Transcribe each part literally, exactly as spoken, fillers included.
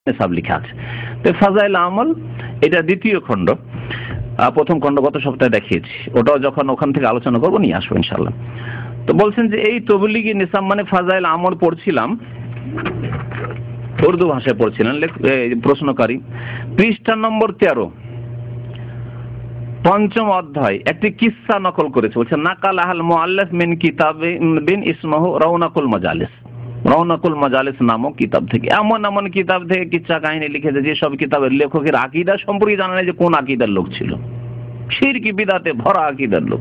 সব লেখা আছে। তো ফাজাইল আমল এটা দ্বিতীয় খণ্ড, প্রথম খণ্ড গত সপ্তাহে দেখিয়েছি, ওটাও যখন ওখান থেকে আলোচনা করবো নিয়ে আসবো ইনশাল্লাহ। তো বলছেন যে এই তবলিগি নিসাব মানে ফাজাইল আমল পড়ছিলাম, উর্দু ভাষায় পড়ছিলেন প্রশ্নকারী, পৃষ্ঠা নম্বর তেরো, পঞ্চম অধ্যায় একটি কিসসা নকল করেছে। বলছে নাকাল আহল মুআল্লিফ মিন কিতাবিন ইসমহু রওনাকুল মাজালিস, রওনাকুল মাজালিস নামক কিতাব থেকে। এমন এমন কিতাব থেকে কিচ্ছা কাহিনী লিখেছে যে সব কিতাবের লেখকের আকীদা সম্পর্কে জানা নেই যে কোন আকীদার লোক ছিল, শিরকি বিদআতে ভরা আকীদার লোক।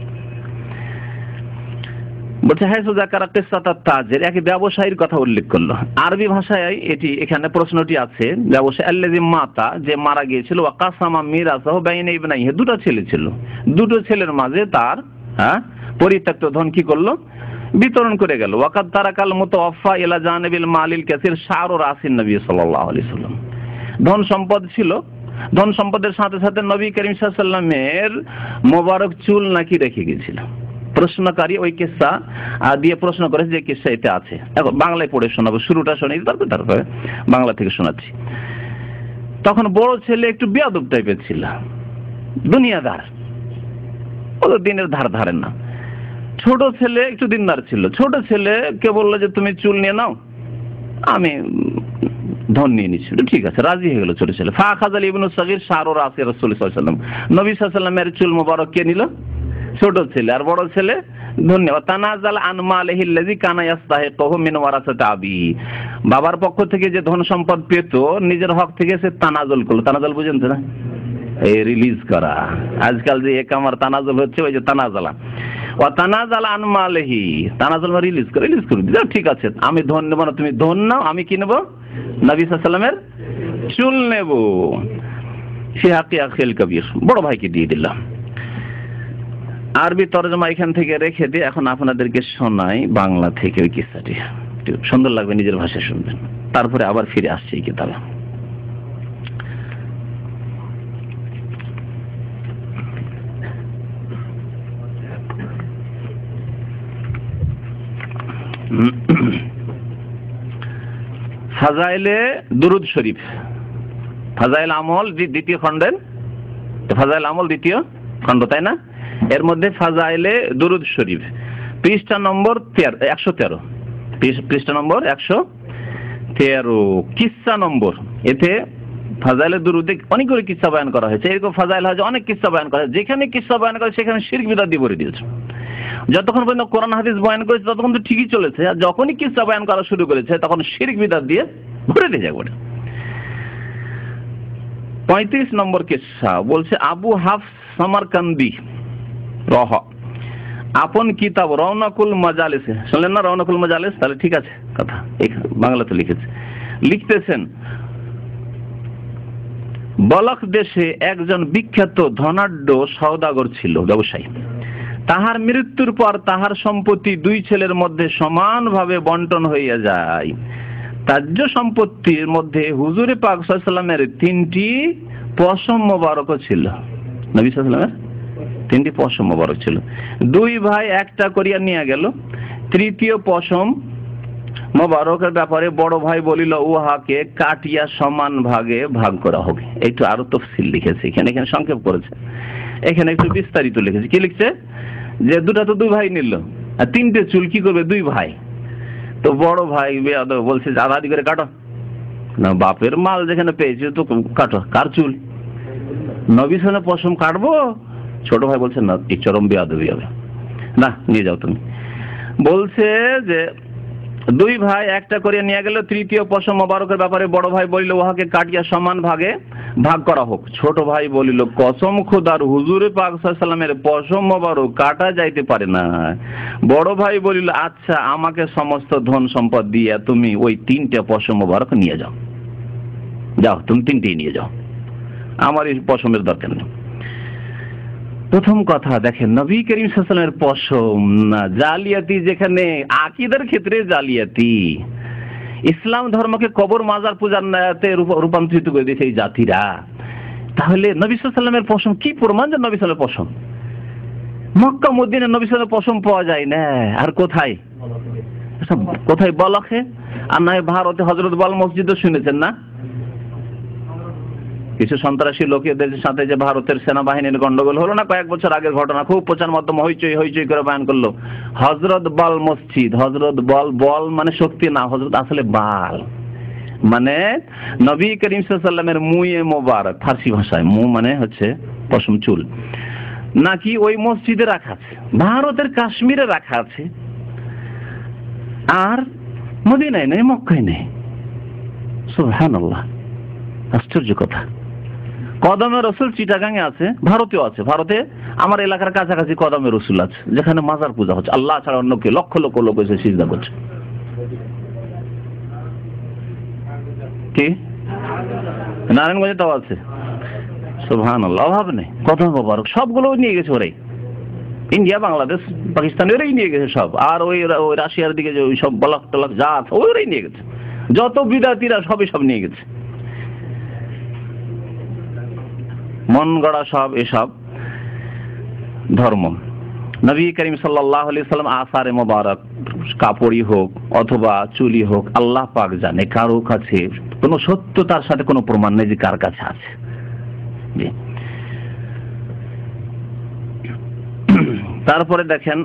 বলছে হ্যাঁ সুজাকারা কিসসাত তাজির, এক ব্যবসায়ীর কথা উল্লেখ করলো। আরবি ভাষায় এটি এখানে প্রশ্নটি আছে, ব্যবসায়ী আল্লাযী মাতা, যে মারা গিয়েছিল, ওয়া কাসামা মিরাসাহু বাইনা ইবনাইহি, দুটো ছেলে ছিল, দুটো ছেলের মাঝে তার হ্যাঁ পরিত্যক্ত ধন কি করলো, বিতরণ করে গেল। ওয়াকাদ তারাকাল মুতাওয়াফা ইলা জানিবিল মালিল কাসির শারু রাসিন নবী সাল্লাল্লাহু আলাইহি সাল্লাম, ধন সম্পদ ছিল, ধন সম্পদের সাথে সাথে নবী করিম সাল্লাল্লাহু আলাইহি সাল্লামের মোবারক চুল নাকি রেখে গিয়েছিল। প্রশ্নকারী ওই কিসসা দিয়ে প্রশ্ন করেছে যে কিসসা এতে আছে। এখন বাংলায় পড়ে শোনাবো, শুরুটা শোনাই, তারপর তারপরে বাংলা থেকে শোনাচ্ছি। তখন বড় ছেলে একটু বেয়াদব টাইপের ছিল, দুনিয়াদার, ও দিনের ধার ধারেন না। ছোট ছেলে একটু দিনদার ছিল। ছোট ছেলে কে বললো যে তুমি চুল নিয়ে নাও, আমি ধন নিয়ে নিচ্ছি। ঠিক আছে, রাজি হয়ে গেল ছোট ছেলে। ফাখাযাল ইবনু সাগীর শারু রাসি রাসূল সাল্লাল্লাহু আলাইহি ওয়াসাল্লাম, নবী সাল্লাল্লাহু আলাইহি ওয়াসাল্লামের চুল মোবারক কে নিল? ছোট ছেলে। আর বড় ছেলে ধন্যবাদ তানাজাল আন মালিহি আল্লাযী কানা ইস্তাহিকুহু মিন ওয়ারাসাতি আবি, বাবার পক্ষ থেকে যে ধন সম্পদ পেত নিজের হক থেকে সে তানাজুল করলো। তানাজুল বুঝেন তো না, এই রিলিজ করা। আজকাল যে একামার তানাজুল হচ্ছে ওই যে তানাজালা, ওয়া তানাজালা আন মালিহি, তানাজুল মানে রিলিজ করে, রিলিজ করে দিল। ঠিক আছে, আমি ধন নেব না, তুমি ধন নাও, আমি কি নেব? নবী সাল্লাল্লাহু আলাইহি ওয়াসাল্লামের চুল নেব। ফি হাক্কি আখিল কবির, বড় ভাইকে দিয়ে দিলাম। আরবি তরজমা এখান থেকে রেখে দিয়ে এখন আপনাদেরকে শোনাই বাংলা থেকে ওই কিসসাটি, সুন্দর লাগবে, নিজের ভাষায় শুনবেন। তারপরে আবার ফিরে আসছে এই কিতাবে। ফাজাইলে দুরুদ শরীফ, ফাজাইল আমল দ্বিতীয় খণ্ডের, ফাজাইল আমল দ্বিতীয় খণ্ড, তাই না? এর মধ্যে ফাজাইলে দুরুদ শরীফ পৃষ্ঠা নম্বর একশো তেরো, পৃষ্ঠা নম্বর একশো তেরো, কিসসা নম্বর। এতে ফাজাইলে দুরুদে অনেকগুলো কিসসা বয়ান করা হয়েছে। এরকম ফাজাইল হয় অনেক কিসসা বয়ান করা হয়, যেখানে কিসসা বয়ান করে সেখানে শিরক বিদআত দিয়ে ভরে দিয়েছে। যতক্ষণ পর্যন্ত কোরআন হাদিস বয়ান করেছে ততক্ষণ তো ঠিকই চলেছে, আর যখনই কিসসা বয়ান করা শুরু করেছে তখন শিরক বিদআত দিয়ে ভরে দিয়ে যাবে। পঁয়ত্রিশ নম্বর কিসসা বলছে, আবু হাফস সামারকান্দি রহ আপন কিতাব রওনাকুল মাজালিসে, শুনলেন না রওনাকুল মাজালিস? তাহলে ঠিক আছে কথা, বাংলাতে লিখেছে, লিখতেছেন বলখ দেশে একজন বিখ্যাত ধনাঢ্য সওদাগর ছিল, ব্যবসায়ী। তাহার মৃত্যুর পর তাহার সম্পত্তি দুই ছেলের মধ্যে সমানভাবে বন্টন হইয়া যায়। তাজ্য সম্পত্তির মধ্যে হুজুরে পাক সাল্লাল্লাহু আলাইহি ওয়াসাল্লামের তিনটি পশম মোবারক ছিল, নবী সাল্লাল্লাহু আলাইহি ওয়াসাল্লামের তিনটি পশম মোবারক ছিল। দুই ভাই একটা করিয়া নিয়ে গেল। তৃতীয় পশম মোবারকের ব্যাপারে বড় ভাই বলিল, উহাকে কাটিয়া সমান ভাগে ভাগ করা হবে। একটু আরো তফসিল লিখেছে এখানে, এখানে সংক্ষেপ করেছে, এখানে একটু বিস্তারিত লিখেছে। কি লিখছে? যে দুটা তো দুই ভাই নিল, আর তিনটে চুল কি করবে দুই ভাই? তো বড় ভাই বলছে আধা আধি করে কাটো না, বাপের মাল যেখানে পেয়েছে তো কাটো। কার চুল? নবী সাল্লাল্লাহু পশম কাটবো? ছোট ভাই বলছে না, এই চরম বেয়াদবি হবে, না নিয়ে যাও তুমি। বলছে যে দুই ভাই একটা করে নিয়ে গেল। তৃতীয় পশম মোবারকের ব্যাপারে বড় ভাই বলিল, উহাকে কাটিয়া সমান ভাগে ভাগ করা হোক। ছোট ভাই বলিল, কসম খোদার, হুজুরে পাক সাল্লাল্লাহু আলাইহি ওয়াসাল্লামের পশম মোবারক কাটা যাইতে পারে না। বড় ভাই বলিল, আচ্ছা আমাকে সমস্ত ধন সম্পদ দিয়ে তুমি ওই তিনটে পশম মোবারক নিয়ে যাও, যাও তুমি তিনটেই নিয়ে যাও, আমার এই পশমের দরকার নেই। প্রথম কথা দেখেন, নবী করিম সাল্লাল্লাহু আলাইহি ওয়াসাল্লামের পশম না, জালিয়াতি, যেখানে আকীদার ক্ষেত্রে জালিয়াতি, ইসলাম ধর্মকে কবর মাজার পূজার রূপান্তরিত করে দিয়েছে এই জাতিরা। তাহলে নবী সাল্লাল্লাহু আলাইহি ওয়াসাল্লামের পশম কি প্রমাণ যে নবী সাল্লাল্লাহু আলাইহি ওয়াসাল্লামের পশম? মক্কা মদিনায় নবী সাল্লাল্লাহু আলাইহি ওয়াসাল্লামের পশম পাওয়া যায় না। আর কোথায় কোথায়? বলখে, আর নয় ভারতে হযরত বল মসজিদও শুনেছেন না, কিছু সন্ত্রাসী লোকেদের সাথে যে ভারতের সেনাবাহিনীর গন্ডগোল হলো না কয়েক বছর আগের ঘটনা, খুব প্রচার মাধ্যমে হইচই হইচই করে বয়ান করলো হযরত বল মসজিদ। হযরত বল, বল মানে শক্তি না, হযরত আসলে বাল মানে নবী করিম সাল্লাল্লাহু আলাইহি ওয়াসাল্লামের মুয়ে মোবারক, ফার্সি ভাষায় মু মানে হচ্ছে পশম চুল, নাকি ওই মসজিদে রাখা আছে, ভারতের কাশ্মীরে রাখা আছে, আর মদিনায় নেই, মক্কায় নেই। সুবহানাল্লাহ, আশ্চর্য কথা। কদমে রসুল চিটাগাঙে আছে, ভারতেও আছে। ভারতে আমার এলাকার কাছাকাছি কদমে রসুল আছে, যেখানে মাজার পূজা হচ্ছে, আল্লাহ ছাড়া অন্য কে লক্ষ লক্ষ লোক এসে সিজদা করছে। কি নারায়ণগঞ্জে তাও আছে? সুবহানাল্লাহ, অভাব নেই। কদম মোবারক সবগুলো নিয়ে গেছে ওরাই, ইন্ডিয়া, বাংলাদেশ, পাকিস্তান ওরাই নিয়ে গেছে সব। আর ওই ওই রাশিয়ার দিকে যে ওই সব বলক টলক যা আছে ওরাই নিয়ে গেছে, যত বিদাতিরা সবই সব নিয়ে গেছে, মন গড়া সব এসব ধর্ম। নবী করিম সাল্লাল্লাহু আলাইহি সাল্লাম আসারে মোবারক, কাপড়ই হোক অথবা চুলি হোক, আল্লাহ পাক জানে কারো কাছে কোনো সত্যতার সাথে কোনো প্রমাণ নেই যে কার কাছে আছে। তারপরে দেখেন,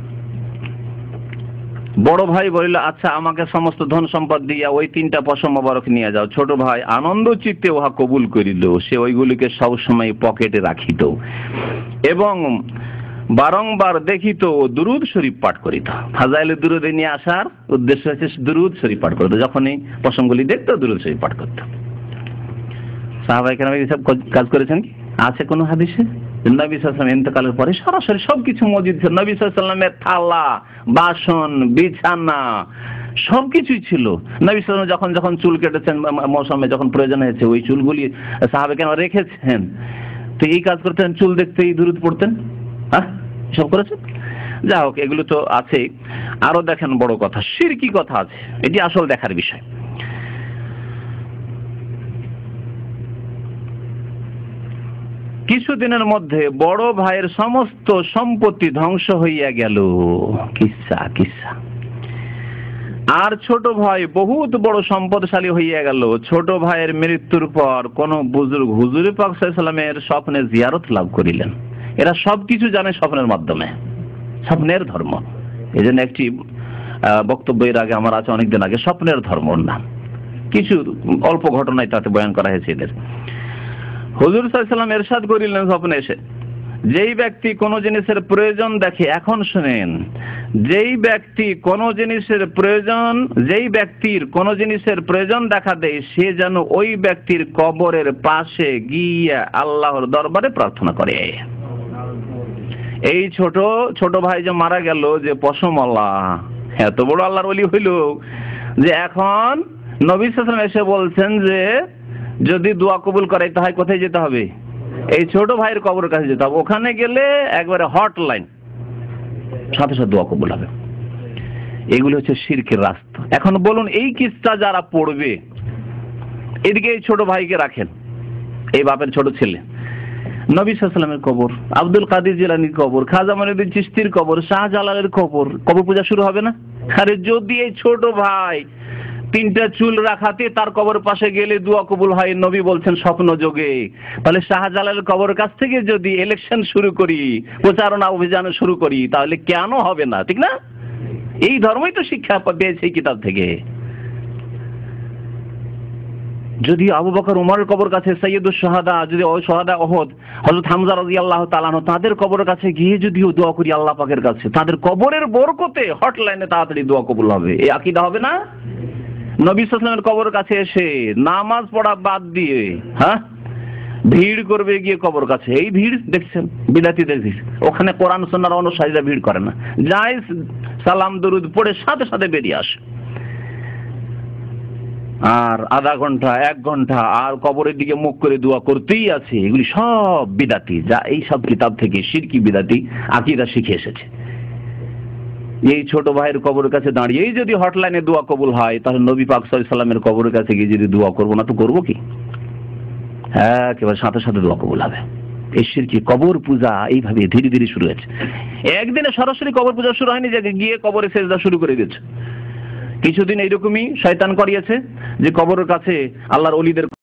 বড় ভাই বলিল আচ্ছা আমাকে সমস্ত ধন সম্পদ দিয়া ওই তিনটা পশম মোবারক নিয়ে যাও। ছোট ভাই আনন্দ চিত্তে উহা কবুল করিল, সে ওইগুলিকে সবসময় পকেটে রাখিত এবং বারংবার দেখিত ও দুরুদ শরীফ পাঠ করিত। ফাজাইলে দুরুদে নিয়ে আসার উদ্দেশ্য হচ্ছে দুরুদ শরীফ পাঠ করতো, যখনই পশমগুলি দেখতো দুরুদ শরীফ পাঠ করত। সাহাবায়ে কেরাম এইসব কাজ করেছেন কি? আছে কোন হাদিসে? নবী সাল্লাল্লাহু আলাইহি ওয়াসাল্লাম ইন্তেকালের পরে সরাসরি সবকিছু মজুদ ছিল। নবী সাল্লাল্লাহু আলাইহি ওয়াসাল্লামের থালা, বাসন, বিছানা সবকিছুই ছিল। নবী সাল্লাল্লাহু আলাইহি ওয়াসাল্লাম যখন যখন চুল কেটেছেন মৌসুমে, যখন প্রয়োজন হয়েছে, ওই চুলগুলি সাহাবায়ে কেরাম রেখেছেন। তো এই কাজ করতেন, চুল দেখতেই দুরুদ পড়তেন। হ্যাঁ, সব করেছেন। যা হোক, এগুলো তো আছেই। আরো দেখেন বড় কথা, শিরকি কথা আছে, এটি আসল দেখার বিষয়। কিছুদিনের মধ্যে বড় ভাইয়ের সমস্ত সম্পত্তি ধ্বংস হইয়া গেল। কিসা কিসা আর ছোট ভাই বহুত বড় সম্পদশালী হইয়া গেল। ছোট ভাইয়ের মৃত্যুর পর কোন বুজুর্গ হুজুর পাক সাল্লাল্লাহু আলাইহি ওয়াসাল্লামের স্বপ্নে জিয়ারত লাভ করিলেন। এরা সবকিছু জানে স্বপ্নের মাধ্যমে, স্বপ্নের ধর্ম। এই জন্য একটি বক্তব্যের আগে আমার আছে অনেকদিন আগে, স্বপ্নের ধর্মর নাম, কিছু অল্প ঘটনায় তাতে বয়ান করা হয়েছে এদের। হুজুর সাল্লাল্লাহু আলাইহি ওয়াসাল্লাম ইরশাদ করিলেন স্বপ্নে এসে, যেই ব্যক্তি কোন জিনিসের প্রয়োজন দেখে, এখন শুনেন, যেই ব্যক্তি কোন জিনিসের প্রয়োজন যেই ব্যক্তির কোন জিনিসের প্রয়োজন দেখা দেয়, সে যেন ওই ব্যক্তির কবরের পাশে গিয়ে আল্লাহর দরবারে প্রার্থনা করে। এই ছোট ছোট ভাই যে মারা গেল, যে পশমওয়ালা, এত বড় আল্লাহর ওলি হইল যে এখন নবী সাল্লাল্লাহু আলাইহি ওয়াসাল্লাম এসে বলছেন যে যদি দোয়া কবুল করাইতে হয় কোথায় যেতে হবে? এই ছোট ভাইয়ের কবরের কাছে যেতে হবে। ওখানে গেলে একবারে হটলাইন, সাথে সাথে দোয়া কবুল হবে। এগুলো হচ্ছে শিরকের রাস্তা। এখন বলুন, এই কিসটা যারা পড়বে, এদিকে এই ছোট ভাইকে রাখেন, এই বাপের ছোট ছেলে, নবী সাল্লাল্লাহু আলাইহি ওয়াসাল্লামের কবর, আব্দুল কাদের জিলানীর কবর, খাজা মঈনুদ্দিন চিশতির কবর, শাহজালালের কবর, কবর পূজা শুরু হবে না? আরে যদি এই ছোট ভাই তিনটা চুল রাখাতে তার কবর পাশে গেলে দোয়া কবুল হয়, নবী বলছেন স্বপ্ন যোগে, তাহলে শাহজালালের কবর কাছ থেকে যদি ইলেকশন শুরু করি, প্রচারণা অভিযান শুরু করি, তাহলে কেন হবে না? ঠিক না? এই ধর্মই তো শিক্ষা পেয়েছে এই কিতাব থেকে। যদি আবু বকর উমরের কবর কাছে, সাইয়্যিদুশ শাহাদা, যদি ওই শাহাদা উহুদ হযরত হামজা রাদিয়াল্লাহু তাআলা আনহু, তাদের কবরের কাছে গিয়ে যদিও দোয়া করি আল্লাহ পাকের কাছে, তাদের কবরের বরকতে হটলাইনে তাড়াতাড়ি দোয়া কবুল হবে। এই আকীদা হবে না? নবী সাল্লাল্লাহু আলাইহি ওয়াসাল্লামের কবরের কাছে এসে নামাজ পড়া বাদ দিয়ে হ্যাঁ ভিড় করবে গিয়ে কবর কাছে, এই ভিড় দেখছেন বিদাতীদের ভিড়। ওখানে কোরআন সুন্নাহর অনুসারীরা ভিড় করে না, যায় সালাম দরুদ পড়ে সাথে সাথে বেরিয়ে আসে। আর আধা ঘন্টা এক ঘন্টা আর কবরের দিকে মুখ করে দোয়া করতেই আছে। এগুলি সব বিদাতি, যা এই সব কিতাব থেকে শিরকি বিদাতি আকীদা শিখে এসেছে। এই ছোট ভাইয়ের কবরের কাছে দাঁড়িয়েই যদি হটলাইনে দোয়া কবুল হয়, তাহলে নবী পাক সাল্লাল্লাহু আলাইহি ওয়াসাল্লামের কবরের কাছে গিয়ে যদি দোয়া করবো না তো করবো কি? হ্যাঁ, একেবারে সাথে সাথে দোয়া কবুল হবে। এই শিরকি কবর পূজা এইভাবে ধীরে ধীরে শুরু হয়েছে। একদিনে সরাসরি কবর পূজা শুরু হয়নি যে গিয়ে কবরে সেজদা শুরু করে দিয়েছে। কিছুদিন এইরকমই শয়তান করিয়েছে যে কবরের কাছে আল্লাহর ওলিদের